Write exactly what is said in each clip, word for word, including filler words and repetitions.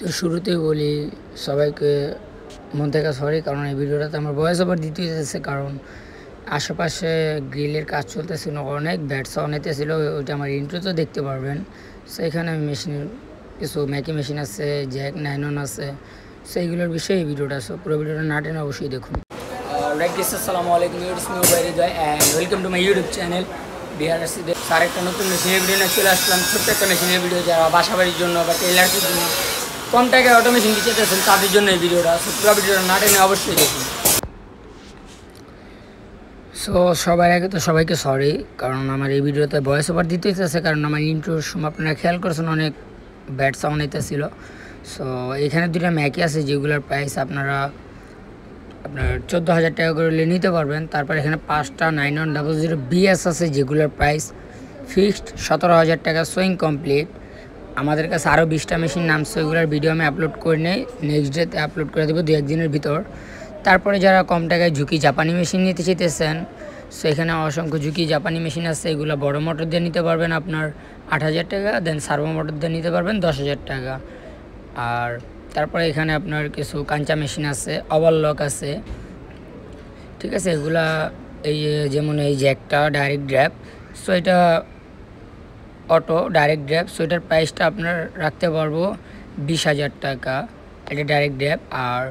তো শুরুতেই বলি সবাইকে মন থেকে সরি, কারণ এই ভিডিওটাতে আমার ভয়েস ওভার দিতে হয়েছে, কারণ আশেপাশে গ্রিলের কাজ চলতেছিল, অনেক ব্যাড সাউন্ড হইতেছিল। ওইটা আমার ইন্ট্রোতে দেখতে পারবেন। সো এখানে আমি মেশিন কিছু ম্যাকি মেশিন আছে, জ্যাক নাইন ওয়ান আছে, সেইগুলোর বিষয়ে এই ভিডিওটা আছে। পুরো ভিডিওটা না টেনে অবশ্যই দেখুন। রাইট গাইস, আসসালামু আলাইকুম, it's me Obaid and welcome to my YouTube channel BRSC. আর একটা নতুন মেশিনের ভিডিও নিয়ে চলে আসলাম। ছোট্ট একটা মেশিনের ভিডিও, যারা বাসা বাড়ির জন্য বা টেলার্সের জন্য কম টাকায় অটোমেশন দিতে চাইছেন তাদের জন্য এই ভিডিওটা। সো পুরো ভিডিওটা না টেনে অবশ্যই দেখুন। সো সবার আগে তো সবাইকে সরি, কারণ আমার এই ভিডিওতে ভয়েস ওভার দিতে হইতেছে, কারণ আমার ইন্ট্রোর সময় আপনারা খেয়াল করেছেন অনেক ব্যাড সাউন্ড হইতেছিল। সো এখানে দুটো ম্যাকি আছে যেগুলোর প্রাইস আপনারা আপনার চোদ্দো হাজার টাকা করে নিতে পারবেন। তারপর এখানে পাঁচটা nine one double zero BS আছে যেগুলোর প্রাইস ফিক্সড সতেরো হাজার টাকা সুইং কমপ্লিট। আমাদের কাছে আরও বিশটা মেশিন নামছে, ওইগুলোর ভিডিও আমি আপলোড করে নেই, নেক্সট ডেতে আপলোড করে দেবো দু একদিনের ভিতর। তারপরে যারা কম টাকায় ঝুঁকি জাপানি মেশিন নিতে চাইতেছেন, সো এখানে অসংখ্য ঝুঁকি জাপানি মেশিন আছে। এগুলো বড় মোটর দিয়ে নিতে পারবেন আপনার আট হাজার টাকা, দেন সার্ভো মোটর দিয়ে নিতে পারবেন দশ হাজার টাকা। আর তারপরে এখানে আপনার কিছু কাঞ্চা মেশিন আছে, ওভারলক আছে, ঠিক আছে। এগুলা এই যেমন এই যে একটা ডাইরেক্ট ড্র্যাপ, সো এটা অটো ডাইরেক্ট ড্র্যাপ, সো এটার প্রাইসটা আপনার রাখতে পারবো বিশ হাজার টাকা, এটা ডাইরেক্ট ড্র্যাপ। আর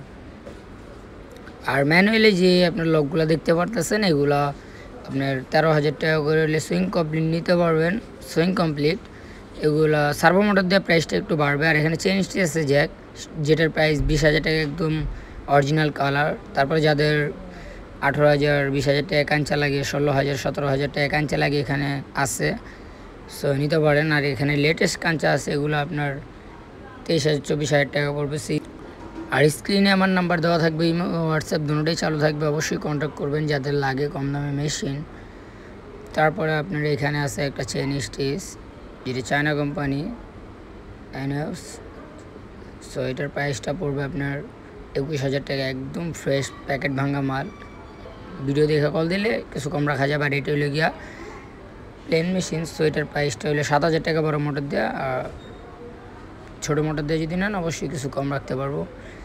আর ম্যানুয়ালি যে আপনার লকগুলো দেখতে পারতেছেন, এগুলা আপনার তেরো হাজার টাকা করে হলে সুইং কমপ্লিট নিতে পারবেন, সুইং কমপ্লিট। এগুলা সার্ভো মোটর দিয়ে প্রাইসটা একটু বাড়বে। আর এখানে চেন স্টিচ আছে জ্যাক, যেটার প্রাইস বিশ হাজার টাকা, একদম অরিজিনাল কালার। তারপরে যাদের আঠেরো হাজার বিশ হাজার টাকা কাঞ্চা লাগে, ষোলো হাজার সতেরো হাজার টাকা কাঞ্চা লাগে এখানে আছে, সো নিতে পারেন। আর এখানে লেটেস্ট কাঞ্চা আছে, এগুলো আপনার তেইশ হাজার চব্বিশ হাজার টাকা পড়বে। আর স্ক্রিনে আমার নাম্বার দেওয়া থাকবে, ইমো হোয়াটসঅ্যাপ দুটোই চালু থাকবে, অবশ্যই কন্ট্যাক্ট করবেন যাদের লাগে কম দামে মেশিন। তারপরে আপনার এখানে আছে একটা চেন স্টিচ, যেটি চায়না কোম্পানি এনএস, সো এটার প্রাইসটা পড়বে আপনার একুশ হাজার টাকা, একদম ফ্রেশ প্যাকেট ভাঙা মাল। ভিডিও দেখে কল দিলে কিছু কম রাখা যাবে। আর এটা হইলে গিয়া প্লেন মেশিন, সো এটার প্রাইসটা হলো সাত হাজার টাকা বড় মোটর দেওয়া, আর ছোটো মোটর দিয়ে যদি নেন অবশ্যই কিছু কম রাখতে পারবো।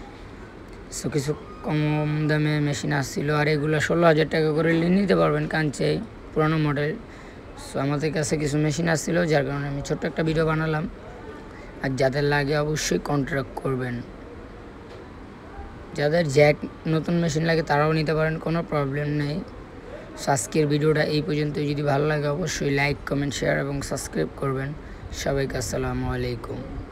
সো কিছু কম দামে মেশিন আসছিলো। আর এগুলো ষোলো হাজার টাকা করে নিতে পারবেন কাঞ্চে, পুরানো মডেল। সো আমাদের কাছে কিছু মেশিন আসছিলো, যার কারণে আমি ছোট্ট একটা ভিডিও বানালাম। আর যাদের লাগে অবশ্যই কন্ট্যাক্ট করবেন। যাদের জ্যাক নতুন মেশিন লাগে তারাও নিতে পারেন, কোনো প্রবলেম নেই। সো আজকের ভিডিওটা এই পর্যন্ত। যদি ভালো লাগে অবশ্যই লাইক কমেন্ট শেয়ার এবং সাবস্ক্রাইব করবেন। সবাইকে আসসালামু আলাইকুম।